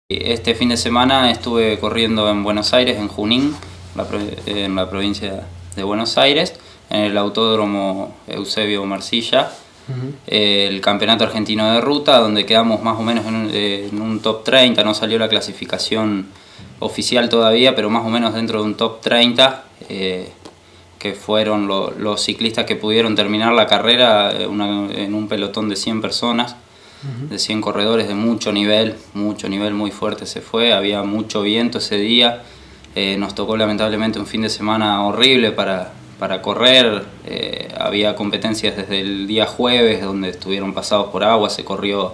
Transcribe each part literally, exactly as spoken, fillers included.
Este fin de semana estuve corriendo en Buenos Aires, en Junín, en la provincia de Buenos Aires, en el Autódromo Eusebio Marcilla, uh-huh. el Campeonato Argentino de Ruta, donde quedamos más o menos en un, en un top treinta, no salió la clasificación oficial todavía, pero más o menos dentro de un top treinta, eh, que fueron lo, los ciclistas que pudieron terminar la carrera una, en un pelotón de cien personas. De cien corredores de mucho nivel, mucho nivel, muy fuerte se fue, había mucho viento ese día, eh, nos tocó lamentablemente un fin de semana horrible para, para correr, eh, había competencias desde el día jueves donde estuvieron pasados por agua, se corrió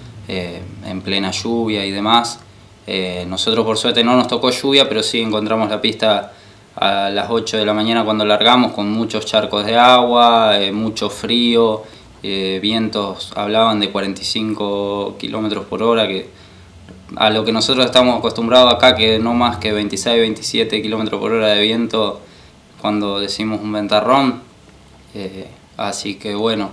eh, en plena lluvia y demás. Eh, nosotros por suerte no nos tocó lluvia, pero sí encontramos la pista a las ocho de la mañana cuando largamos, con muchos charcos de agua, eh, mucho frío. Eh, vientos hablaban de cuarenta y cinco kilómetros por hora, que a lo que nosotros estamos acostumbrados acá, que no más que veintiséis, veintisiete kilómetros por hora de viento cuando decimos un ventarrón. Eh, así que bueno,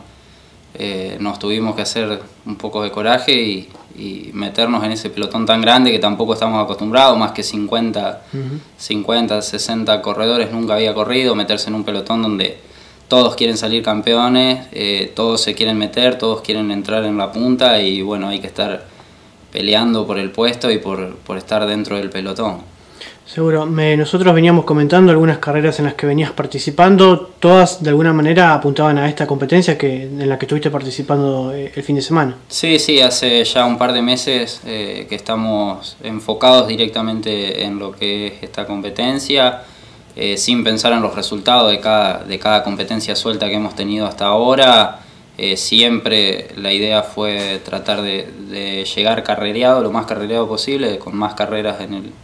eh, nos tuvimos que hacer un poco de coraje y, y meternos en ese pelotón tan grande que tampoco estamos acostumbrados, más que cincuenta, uh-huh. cincuenta, sesenta corredores nunca había corrido, meterse en un pelotón donde todos quieren salir campeones, eh, todos se quieren meter, todos quieren entrar en la punta y bueno, hay que estar peleando por el puesto y por, por estar dentro del pelotón. Seguro. Me, nosotros veníamos comentando algunas carreras en las que venías participando, todas de alguna manera apuntaban a esta competencia que, en la que estuviste participando el fin de semana. Sí, sí, hace ya un par de meses eh, que estamos enfocados directamente en lo que es esta competencia. Eh, sin pensar en los resultados de cada, de cada competencia suelta que hemos tenido hasta ahora. Eh, siempre la idea fue tratar de, de llegar carrereado, lo más carrereado posible, con más carreras en, el,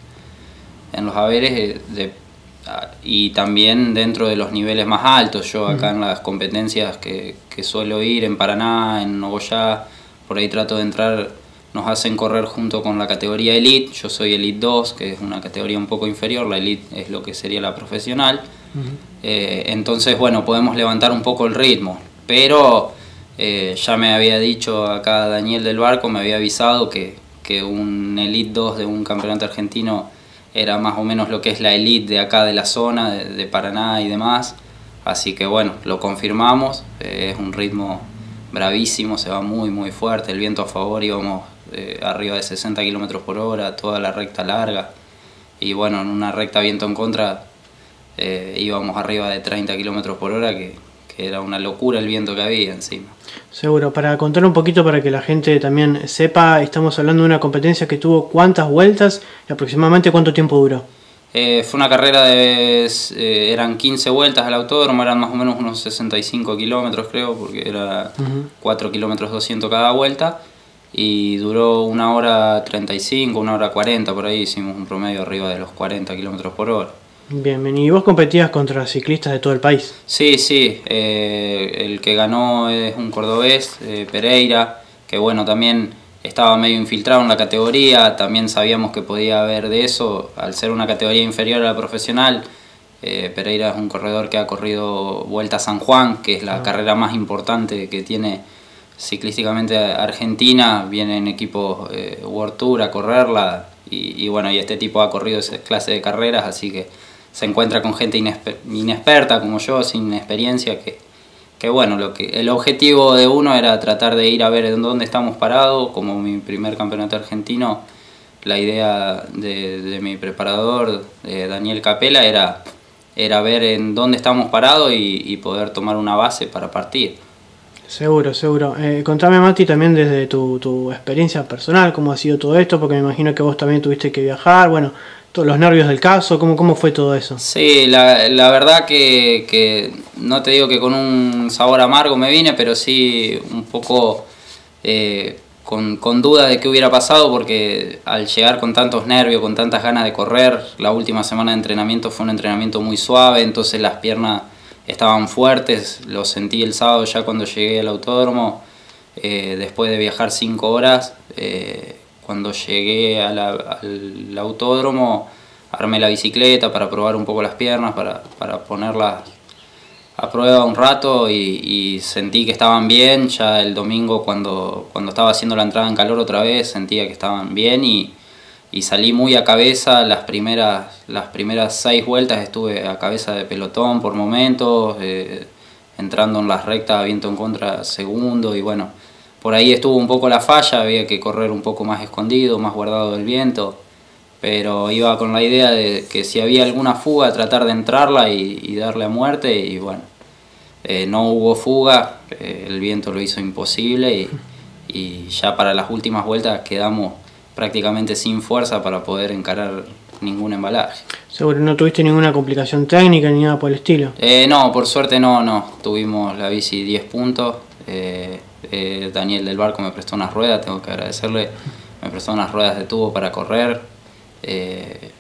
en los haberes, eh, de, y también dentro de los niveles más altos. Yo acá en las competencias que, que suelo ir, en Paraná, en Nogoyá, por ahí trato de entrar. Nos hacen correr junto con la categoría Elite. Yo soy Elite dos, que es una categoría un poco inferior. La Elite es lo que sería la profesional. Uh-huh. eh, entonces, bueno, podemos levantar un poco el ritmo. Pero eh, ya me había dicho acá Daniel del Barco, me había avisado que, que un Elite dos de un campeonato argentino era más o menos lo que es la Elite de acá de la zona, de, de Paraná y demás. Así que bueno, lo confirmamos. Eh, es un ritmo bravísimo, se va muy muy fuerte, el viento a favor, íbamos eh, arriba de sesenta kilómetros por hora, toda la recta larga, y bueno, en una recta viento en contra eh, íbamos arriba de treinta kilómetros por hora, que, que era una locura el viento que había encima. Seguro. Para contar un poquito, para que la gente también sepa, estamos hablando de una competencia que tuvo cuántas vueltas y aproximadamente cuánto tiempo duró. Eh, fue una carrera de... Eh, eran quince vueltas al autódromo, eran más o menos unos sesenta y cinco kilómetros creo, porque era uh-huh. cuatro kilómetros doscientos cada vuelta, y duró una hora treinta y cinco, una hora cuarenta, por ahí hicimos un promedio arriba de los cuarenta kilómetros por hora. Bien, bien, ¿y vos competías contra ciclistas de todo el país? Sí, sí, eh, el que ganó es un cordobés, eh, Pereira, que bueno, también estaba medio infiltrado en la categoría, también sabíamos que podía haber de eso, al ser una categoría inferior a la profesional. eh, Pereira es un corredor que ha corrido Vuelta a San Juan, que es la ah. carrera más importante que tiene ciclísticamente Argentina, viene en equipos eh, World Tour a correrla, y, y bueno, y este tipo ha corrido esa clase de carreras, así que se encuentra con gente inesper inexperta como yo, sin experiencia, que que bueno, lo que el objetivo de uno era tratar de ir a ver en dónde estamos parados. Como mi primer campeonato argentino, la idea de, de mi preparador, de Daniel Capela, era, era ver en dónde estamos parados y, y poder tomar una base para partir. Seguro, seguro. Eh, contame, Mati, también desde tu, tu experiencia personal, cómo ha sido todo esto, porque me imagino que vos también tuviste que viajar, bueno, todos los nervios del caso, ¿cómo, cómo fue todo eso? Sí, la, la verdad que, que no te digo que con un sabor amargo me vine, pero sí un poco eh, con, con duda de qué hubiera pasado, porque al llegar con tantos nervios, con tantas ganas de correr, la última semana de entrenamiento fue un entrenamiento muy suave, entonces las piernas estaban fuertes, lo sentí el sábado ya cuando llegué al autódromo, eh, después de viajar cinco horas. Eh, Cuando llegué a la, al autódromo, armé la bicicleta para probar un poco las piernas, para, para ponerlas a prueba un rato, y, y sentí que estaban bien. Ya el domingo, cuando, cuando estaba haciendo la entrada en calor otra vez, sentía que estaban bien, y, y salí muy a cabeza. Las primeras, las primeras seis vueltas estuve a cabeza de pelotón por momentos, eh, entrando en las rectas viento en contra segundo, y bueno, por ahí estuvo un poco la falla, había que correr un poco más escondido, más guardado del viento, pero iba con la idea de que si había alguna fuga tratar de entrarla y, y darle a muerte, y bueno, eh, no hubo fuga, eh, el viento lo hizo imposible, y, y ya para las últimas vueltas quedamos prácticamente sin fuerza para poder encarar ningún embalaje. Seguro, ¿no tuviste ninguna complicación técnica ni nada por el estilo? Eh, no, por suerte no, no. Tuvimos la bici diez puntos. Eh, eh, Daniel del Barco me prestó unas ruedas, tengo que agradecerle. Me prestó unas ruedas de tubo para correr. Eh,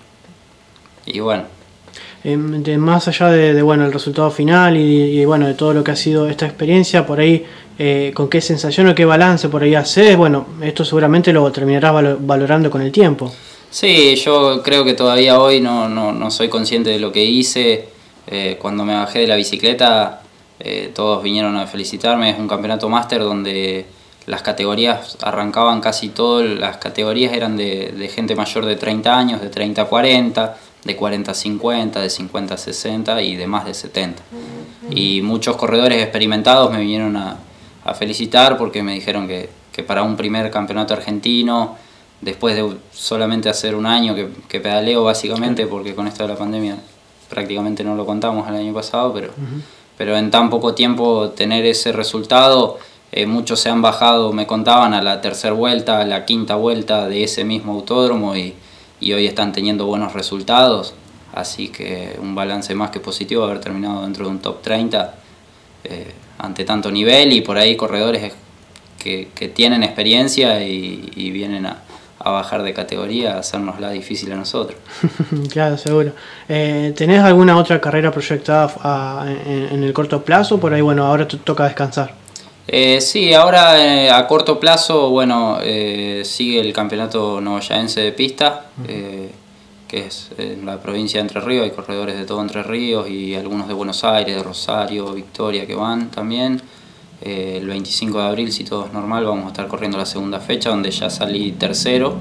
y bueno. Eh, de, más allá de, de bueno el resultado final y, y bueno de todo lo que ha sido esta experiencia, por ahí, eh, ¿con qué sensación o qué balance por ahí haces? Bueno, esto seguramente lo terminarás valo, valorando con el tiempo. Sí, yo creo que todavía hoy no, no, no soy consciente de lo que hice. Eh, cuando me bajé de la bicicleta, eh, todos vinieron a felicitarme. Es un campeonato máster donde las categorías arrancaban casi todas, las categorías eran de, de gente mayor de treinta años, de treinta a cuarenta, de cuarenta a cincuenta, de cincuenta a sesenta y de más de setenta. Y muchos corredores experimentados me vinieron a, a felicitar porque me dijeron que, que para un primer campeonato argentino, después de solamente hacer un año que, que pedaleo básicamente, porque con esto de la pandemia prácticamente no lo contamos el año pasado, pero, uh-huh. pero en tan poco tiempo tener ese resultado, eh, muchos se han bajado, me contaban, a la tercera vuelta, a la quinta vuelta de ese mismo autódromo, y, y hoy están teniendo buenos resultados, así que un balance más que positivo haber terminado dentro de un top treinta eh, ante tanto nivel, y por ahí corredores que, que tienen experiencia y, y vienen a a bajar de categoría, a hacernosla difícil a nosotros. Claro, seguro. Eh, ¿Tenés alguna otra carrera proyectada a, en, en el corto plazo? Por ahí, bueno, ahora te toca descansar. Eh, sí, ahora eh, a corto plazo, bueno, eh, sigue el campeonato novoyaense de pista, uh-huh. eh, que es en la provincia de Entre Ríos, hay corredores de todo Entre Ríos y algunos de Buenos Aires, de Rosario, Victoria, que van también. Eh, el veinticinco de abril, si todo es normal, vamos a estar corriendo la segunda fecha, donde ya salí tercero.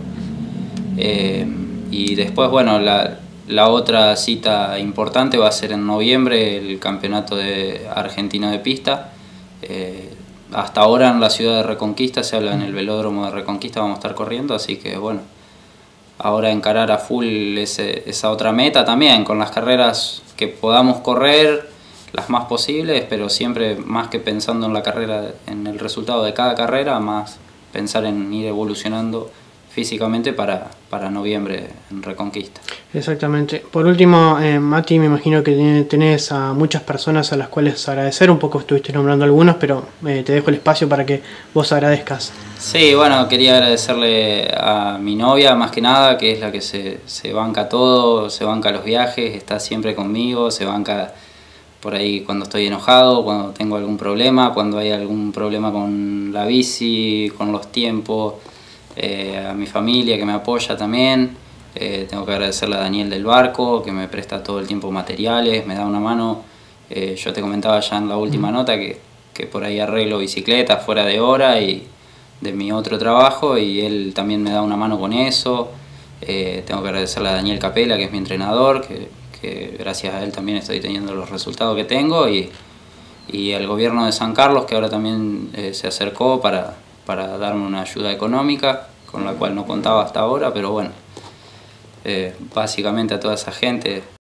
Eh, y después, bueno, la, la otra cita importante va a ser en noviembre, el campeonato de argentino de pista. Eh, hasta ahora en la ciudad de Reconquista, se habla en el velódromo de Reconquista, vamos a estar corriendo, así que bueno, ahora encarar a full ese, esa otra meta también, con las carreras que podamos correr, las más posibles, pero siempre más que pensando en la carrera, en el resultado de cada carrera, más pensar en ir evolucionando físicamente para, para noviembre en Reconquista. Exactamente. Por último, eh, Mati, me imagino que tenés a muchas personas a las cuales agradecer, un poco estuviste nombrando algunos, pero eh, te dejo el espacio para que vos agradezcas. Sí, bueno, quería agradecerle a mi novia más que nada, que es la que se, se banca todo, se banca los viajes, está siempre conmigo, se banca por ahí cuando estoy enojado, cuando tengo algún problema, cuando hay algún problema con la bici, con los tiempos, eh, a mi familia que me apoya también. Eh, tengo que agradecerle a Daniel del Barco, que me presta todo el tiempo materiales, me da una mano. Eh, yo te comentaba ya en la última nota que, que por ahí arreglo bicicletas fuera de hora y de mi otro trabajo, y él también me da una mano con eso. Eh, tengo que agradecerle a Daniel Capela, que es mi entrenador, que que gracias a él también estoy teniendo los resultados que tengo, y, y al gobierno de San Carlos, que ahora también eh, se acercó para, para darme una ayuda económica, con la cual no contaba hasta ahora, pero bueno, eh, básicamente a toda esa gente